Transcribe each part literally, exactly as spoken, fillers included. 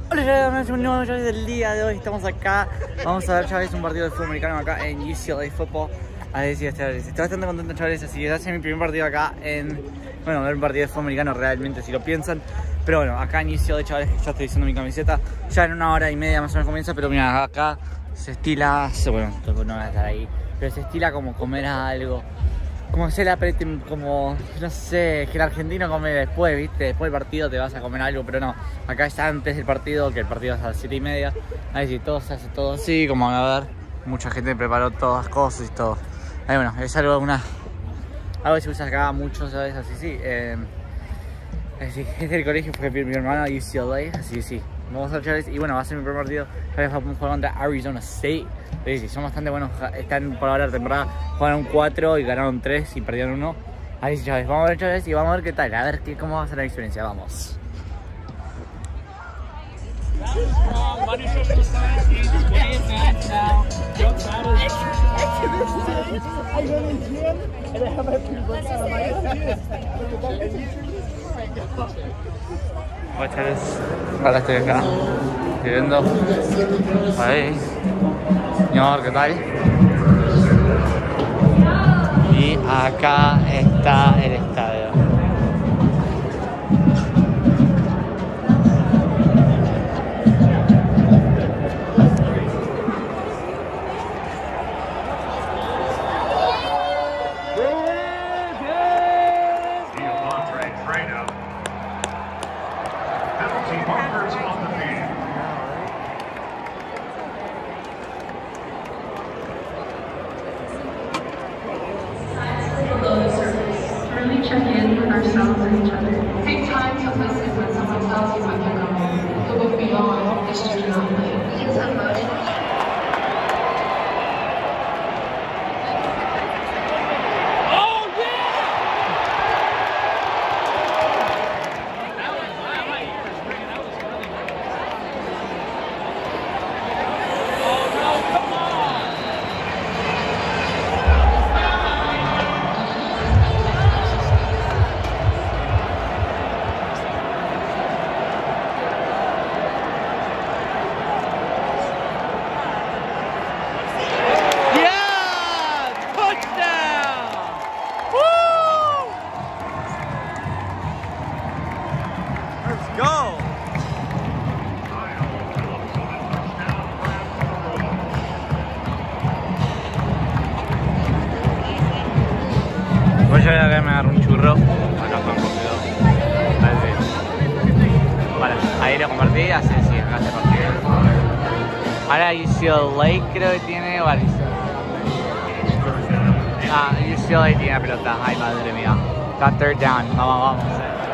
Hola, ya un nuevo Chavez del día de hoy. Estamos acá. Vamos a ver, Chavez, un partido de fútbol americano acá en U C L A Football. Así que estoy, estoy bastante contento, Chavez. Así que va a ser mi primer partido acá en. Bueno, ver un partido de fútbol americano realmente, si lo piensan. Pero bueno, acá en U C L A, Chavez, ya estoy diciendo mi camiseta. Ya en una hora y media más o menos comienza. Pero mira, acá se estila. Bueno, no voy a estar ahí. Pero se estila como comer algo. Como se la apreten, como, no sé, que el argentino come después, ¿viste? Después del partido te vas a comer algo, pero no. Acá está antes del partido, que el partido es a las siete y media. Ahí sí, todo se hace todo así, como a ver. Mucha gente preparó todas las cosas y todo. Ahí bueno, es algo, una, algo que se usa acá mucho, ¿sabes? Así sí. Eh, así, es del colegio, fue mi, mi hermano a U C L A, así sí. Vamos a ver, y bueno, va a ser mi primer partido. Vamos a jugar contra Arizona State. Sí, sí, son bastante buenos. Están por ahora la temporada. Jugaron cuatro y ganaron tres y perdieron uno. Ahí sí, Chavez. Vamos a ver, Chavez, y vamos a ver qué tal. A ver qué, cómo va a ser la experiencia. Vamos. Hola, Chavez. Ahora estoy acá. Estoy viendo. Ahí. Señor, ¿qué tal? Y acá está el estadio. Check in with ourselves and each other. Take time to listen when someone tells you when to go home. To look beyond is just not live. It's emotional. Voy a ir a que me agarro un churro. Acá fue un poquito. Vale, ahí lo compartí, así sí, acá se partió. Ahora U C L A creo que tiene o Arizona. Ah, U C L A tiene la pelota. Ay, madre mía. Está third down. Vamos, vamos.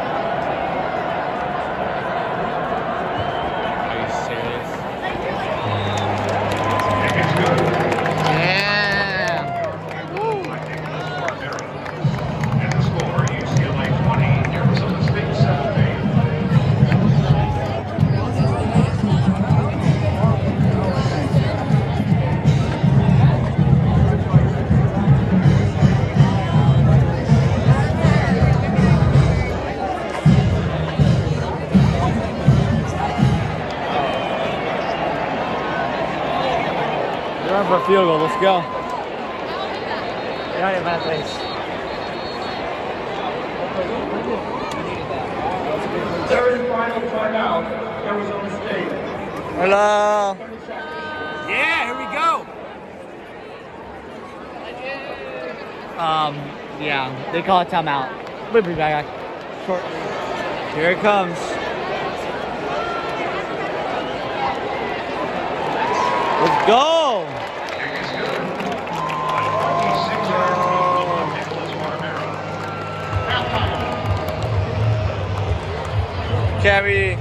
For a field goal, let's go. Dale para tres. Third and final timeout, Arizona State. Hola. Yeah, here we go. Um, yeah, they call it timeout. We'll be back shortly. Here it comes. Let's go. Cabby.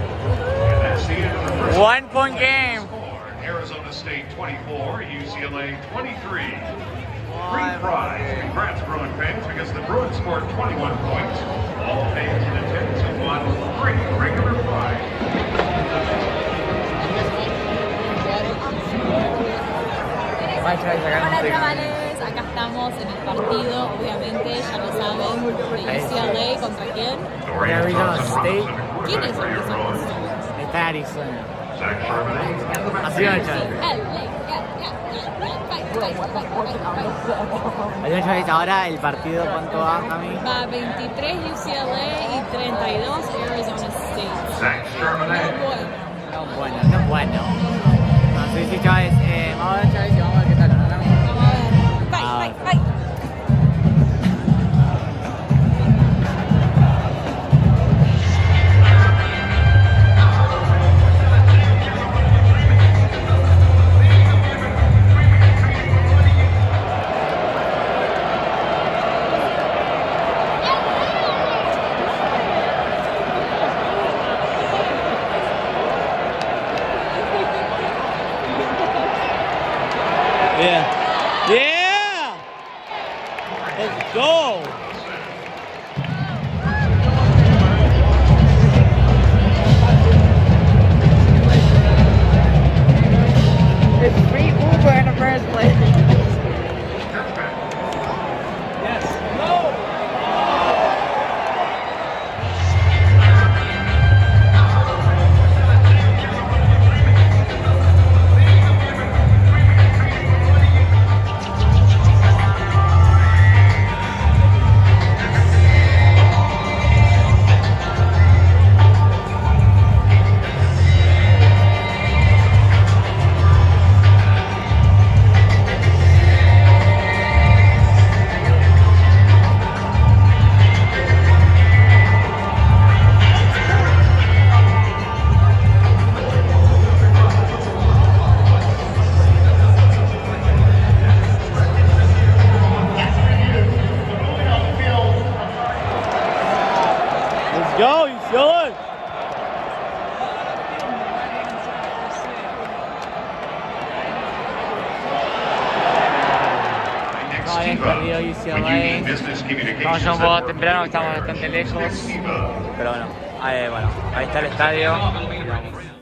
One point game. Arizona State twenty-four, U C L A twenty-three. Free prize. Congrats, Bruin fans, because the Bruins scored twenty-one points. All fans in attendance have won free regular prize. Hola chavales, acá estamos en el partido, obviamente, ya lo saben, de U C L A contra quién. Arizona State. ¿Quién es Arizona State? Está en Arizona. Zach Sherman. Así va el Chávez. Adiós, Chávez. Ahora el partido, ¿cuánto va, Cami? Va veintitrés U C L A y treinta y dos Arizona State. Zach Sherman. Bueno. No es bueno, no es bueno. Así sí, Chávez. Eh, vamos a ver, Chávez, y vamos a ver qué tal, ¿no, Cami? Vamos a ver. Bye, Ah. bye, bye. Yeah. Yeah! Let's go! It's free Uber in the first place. Yes. Go! Let's go, you feel it? Next, No, habían Steve. perdido U C When you L need A. business Vamos communications ya un poco that work temprano, with estamos you, bastante next, lejos. Steve. Pero bueno, ahí, bueno, ahí está el estadio.